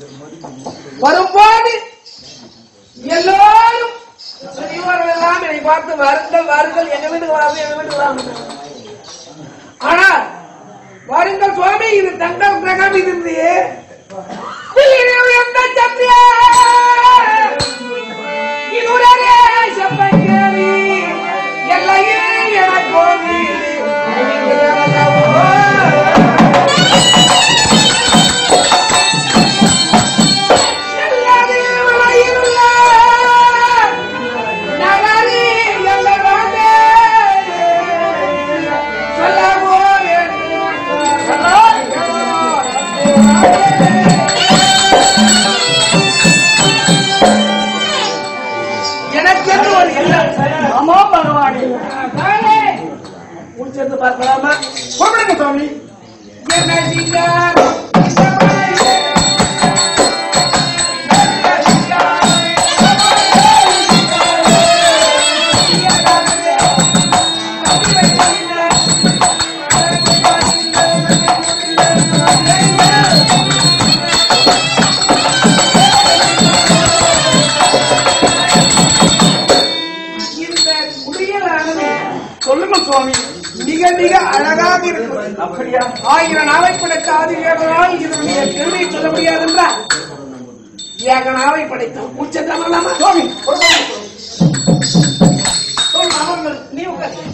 வரும்போது எல்லோரும் பெரியவர்கள் எல்லாம் என்னை பார்த்து வாருங்கள் வாருங்கள், எங்க வீட்டுக்கு வாங்க, எங்க வீட்டுக்கு வாங்க. ஆனால் வாருங்கள் சுவாமி, இது தங்கள் கிரகம், இது எந்த சத்திய இதுரே செப்பங்கேரி எல்லையே என கோவில் முடிச்சிருந்து பார்க்கலாமா? சொல்லுங்க சுவாமி. சொல்லுங்க சுவாமி. மிக மிக அழகாக இருக்கிறது. அப்படியா? 1000 நாவை படைத்த ஆதிவேதனால் இதனுடைய பெருமையை சொல்ல முடியாது என்றால் ஏக நாவை படைத்தோம். உச்சத்தமல்லாமா சுவாமி? நீ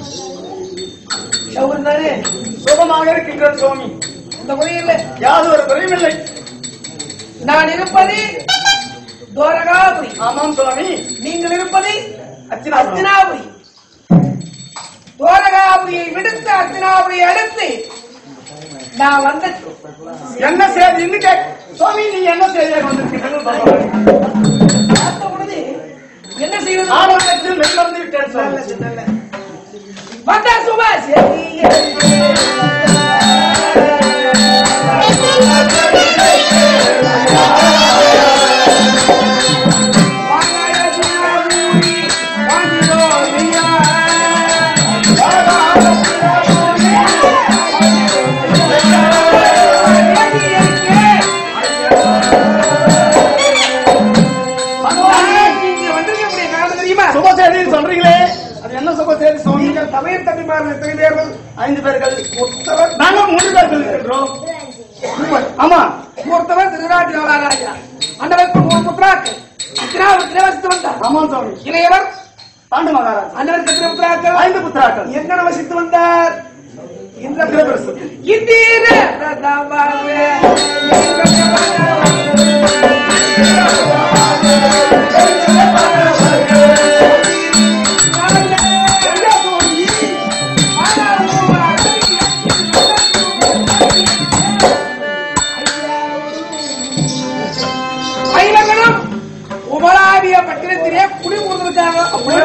உட்காரு. சுகமாக இருக்கின்றது சுவாமி. இந்த முறையில் யாரும் ஒரு குறைவில்லை. நான் இருப்பது துவாரகாபுரி. ஆமாம் சுவாமி. நீங்கள் இருப்பது அர்ச்சனாபுரி. துவாரகாபுரியை விடுத்து அர்ச்சனாபுரியை அடுத்து நான் வந்த என்ன செய்தி சுவாமி? நீங்க என்ன செய்தியாக வந்திருக்கீர்கள்? என்ன செய்வது? ஆரோக்கியத்தில் மெய்மறந்து விட்டேன். வந்தா சுபாஷ் சொல்றீங்களே, அது என்ன சுபசேரி? நீங்கள் சமய தம்பிமார்கள் எத்தனை பேர்கள்? 5 பேர்கள். நாங்கள் 3 பேர்கள் இருக்கின்றோம். ஆமா. ஒருத்தவர் திருராஜராஜா, அந்தவருக்கு 3 புத்திராக்கள். அத்திராவத்தில் வசித்து வந்தார். ஆமா சுவாமி. இளையவர் பாண்டு மகாராஜ். அந்தவருக்கு எத்தனை புத்திராக்கள்? 5 புத்திராக்கள். எங்கன வசித்து வந்தார்? உபலாவிய பட்டினத்திலே குடி கொடுத்திருக்காங்க.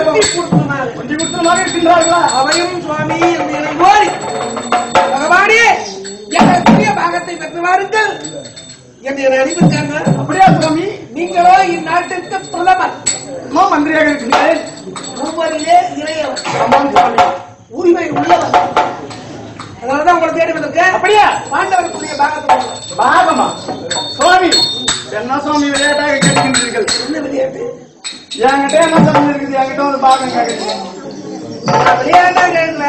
அவையும் சுவாமி கோரி பகவானே எங்களுடைய பாகத்தை பெற்று வாருங்கள் என்று அறிவித்தாங்க. அப்படியா சுவாமி? நீங்களோ இந்நாட்டிற்கு பிரதமர், மந்திரியாக இருக்கிறீர்கள். ஒவ்வொருவரே இளையவர், உரிமை உள்ளவர். அதனாலதான் உங்களை தேடி வந்திருக்கேன். அப்படியா? பாண்டவர்களுடைய பாகத்தை. பாகமா சுவாமி? என்ன சுவாமி விளையாட்டாக கேட்கின்றீர்கள்? என்ன விளையாட்டு? என்கிட்ட என்ன சாமி இருக்குது? என்கிட்ட ஒரு பாகம் கேட்கிறீங்க. விளையாட்டா கேட்கல,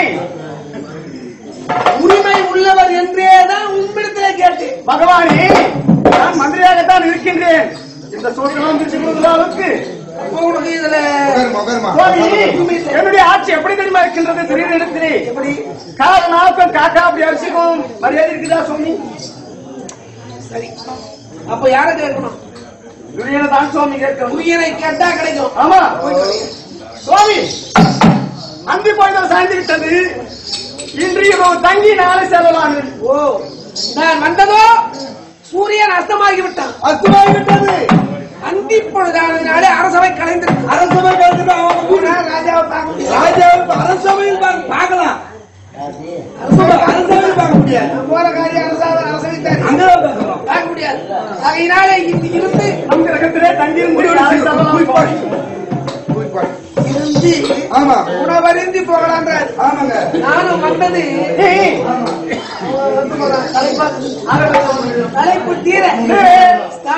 உரிமை உள்ளவர் என்றேதான் உண்மையிடத்திலே கேட்டேன். பகவானே, நான் மந்திரியாகத்தான் இருக்கின்றேன். இந்த சூழ்நிலை அளவுக்கு இதுல என்னுடைய ஆட்சி எப்படி தெரியுமா இருக்கின்றது? திடீர் இடத்திலே எப்படி காரணம் காக்கா அப்படி அரிசிக்கும் மரியாதை இருக்குதா சுவாமி? சரி, அப்ப யார கேட்கணும்? துரியனை தான் சுவாமி கேட்கணும். துரியனை கேட்டா கிடைக்கும். ஆமா சுவாமி. அந்தி பொழுது சாய்ந்து விட்டது. இன்று தங்கி நாளை செல்லலாம். ஓ, நான் வந்ததோ சூரியன் அஸ்தமாகிவிட்டான். அஸ்தமாகிவிட்டது. அந்தி பொழுதானதுனாலே அரசவை கலைந்திருக்கு. அரசவை கலைந்துட்டு ராஜாவை பார்க்க முடியும். ராஜாவை அரசவையில் பார்க்கலாம். அரசவையில் பார்க்க முடியாது. போற காரியம் அரசவை பார்க்க முடியாது. அதனாலே இங்கு இருந்து நம் கிரகத்திலே தங்கி உணவருந்தி போகலாம். ஆமாங்க, நானும் வந்தது தலைப்பு தீர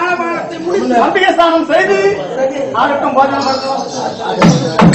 அம்பிகை ஸ்நானம் செய்து ஆகட்டும் போஜனம் பண்ணணும்.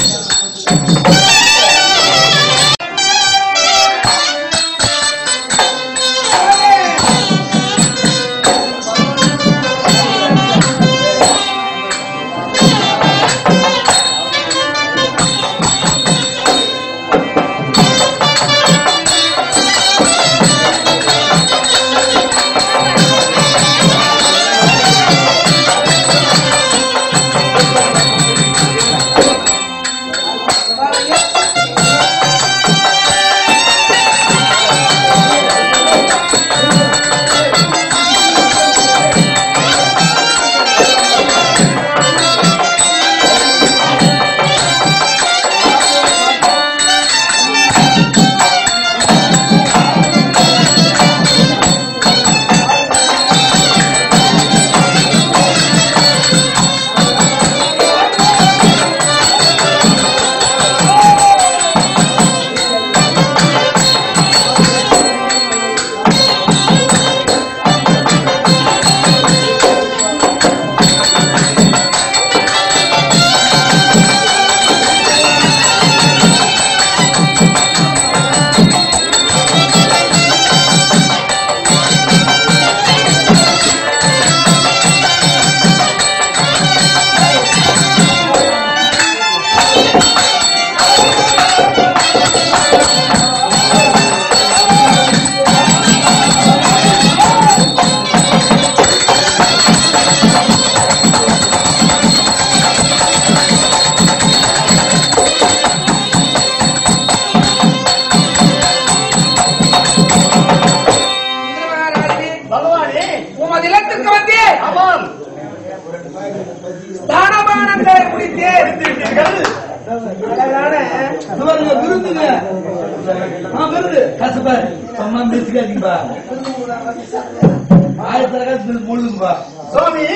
சுவாமி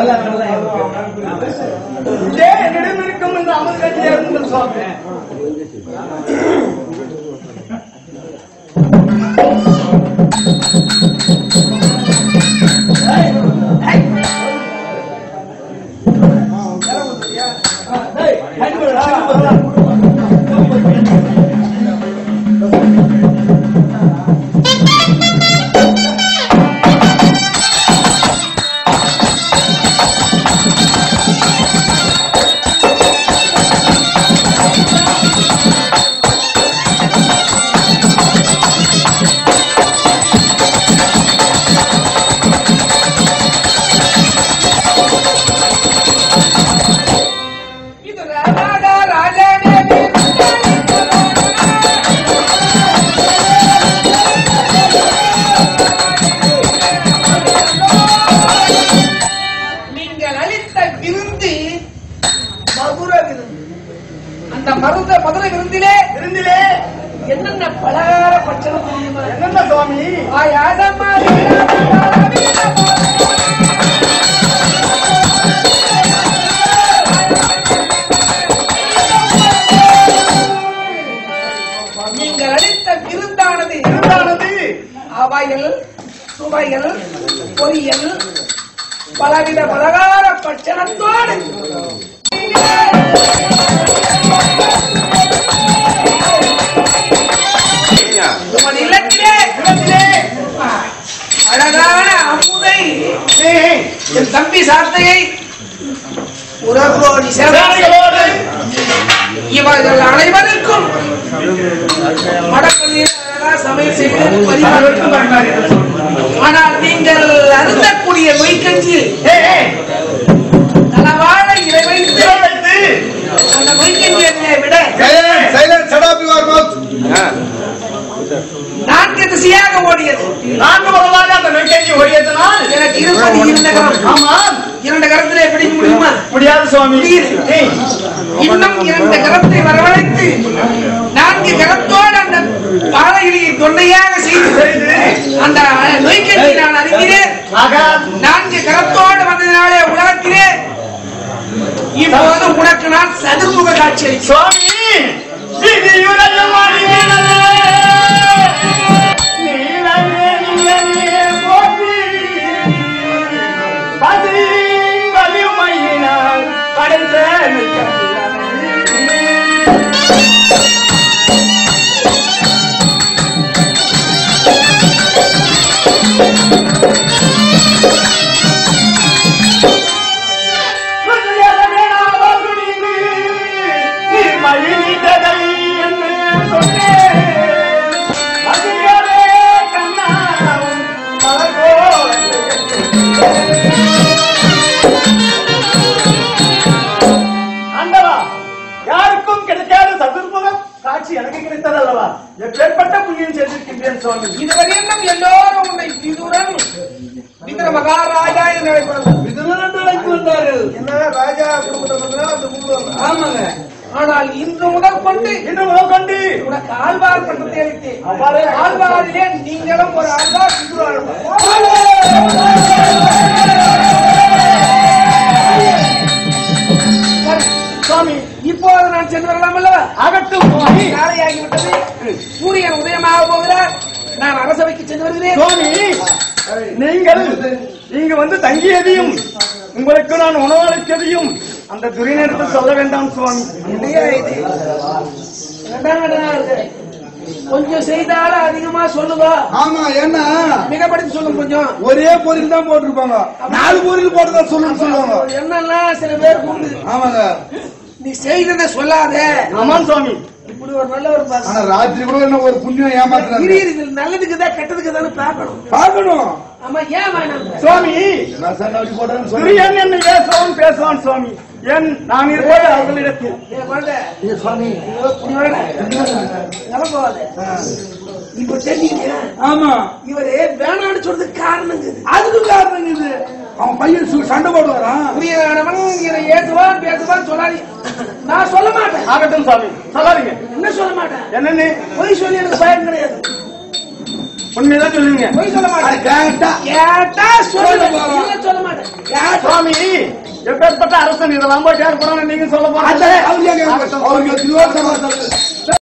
என்னிடம் இருக்கும் என்று அமர் கட்சியாக இருந்தது சுவாமி. மதுரை விருந்திலே என்னென்ன பலகார பட்சணம் தெரியுமா? என்னென்ன சுவாமி? நீங்கள் அளித்த விருந்தானது அவையல் சுவையல் பொரியல் பலவித பலகார பட்சணத்தோடு அழகான அமுதை என் தம்பி சாத்தையை உறவோடி சேவைகளோடு இவர்கள் அனைவருக்கும் மடப்பள்ளியில் சமையல் செய்து பரிமாறினார்கள். ஆனால் நீங்கள் அருந்தக்கூடிய நொய்க்கஞ்சியில் நலவாழ இலை வைத்து அந்த நொய்க்கஞ்சியை விட நான்கு திசையாக ஓடியது. நான்கு முதலாக அந்த நெய்க்கஞ்சி ஓடியதனால் எனக்கு இருப்பது 2 கரம். ஆமா, 2 கரத்திலே பிடிக்க முடியுமா? முடியாது சுவாமி. இன்னும் 2 கரத்தை வரவழைத்து 4 கரத்தோடு அந்த பாலையிலேயே தொண்டையாக செய்து அந்த நொய்க்கஞ்சி நான் அறிகிறேன். 4 கரத்தோடு வந்ததினாலே உலகத்திலே இப்போது உனக்கு நான் சதுர்முக காட்சி சுவாமி. எனக்கு கிடைத்தது அல்லவா எப்பேற்பட்ட புண்ணியம் செய்திருக்கின்றேன் சுவாமி. இதுவரையும் எல்லோரும் உன்னை விதுரன் விதுர மகாராஜா என்று அழைப்பார்கள். விதுரன் என்று அழைத்து வந்தார்கள். என்ன ராஜா குடும்பத்தை அந்த கூடுவாங்க. ஆமாங்க. ஆனால் இன்று முதல் கொண்டு உனக்கு ஆழ்வார் பட்டத்தை அளித்தேன். ஆழ்வாரிலே நீங்களும் ஒரு ஆழ்வார் விதுரன். சுவாமி இப்போது நான் சென்று வரலாம் அல்லவா? ஆகட்டும் சுவாமி. காலையாகிவிட்டது. சூரியன் உதயமாக போகிறார். நான் அரசவைக்கு சென்று வருகிறேன். சுவாமி நீங்கள் இங்கு வந்து தங்கியதையும் உங்களுக்கு நான் உணவளித்ததையும் அந்த துரியனிடத்தில் சொல்ல வேண்டாம் சுவாமி. கொஞ்சம் செய்தாலும் அதிகமா சொல்லுவா. ஆமா என்ன மிகப்படுத்தி சொல்லும். கொஞ்சம் ஒரே பொருள் தான் போட்டிருப்பாங்க. 4 பொருள் போட்டுதான் சொல்லுவாங்க. என்னெல்லாம் சில பேர் உண்டு. ஆமாங்க. நீ செய்ததை சொல்லாத. ஆமாம் சுவாமி. இப்படி ஒரு நல்லவர் ஆனா ராத்திரி கூட என்ன ஒரு புண்ணியம் ஏமாத்துறாங்க. நல்லதுக்கு தான் கெட்டதுக்கு தானே பார்க்கணும். ஆமா ஏன் வேணாம் சுவாமி. போட்டேன்னு துரியன் என்ன பேசுவான் சுவாமி. ஏன் நான் இருப்பது அவர்களிடத்தில். இப்ப தெரியுங்க. ஆமா இவரு வேணான்னு சொல்றதுக்கு காரணம் அதுக்கு காரணம் இது. அவன் பையன் சண்டை போடுவாரான். புரியவன் இதை ஏற்றுவான் பேசுவான் சொல்லாதீ. நான் சொல்ல மாட்டேன். ஆகட்டும் சுவாமி சொல்லாதீங்க. என்ன சொல்ல மாட்டேன். என்னன்னு பொய் சொல்லி எனக்கு பயம் கிடையாது. உண்மைதான் சொல்லுவீங்க. பொய் சொல்ல மாட்டேன். கேட்டா சொல்ல மாட்டேன். சுவாமி எப்பேற்பட்ட அரசன் இதெல்லாம் போய் கேட்க போறான்னு நீங்க சொல்ல போறாங்க. அவருக்கு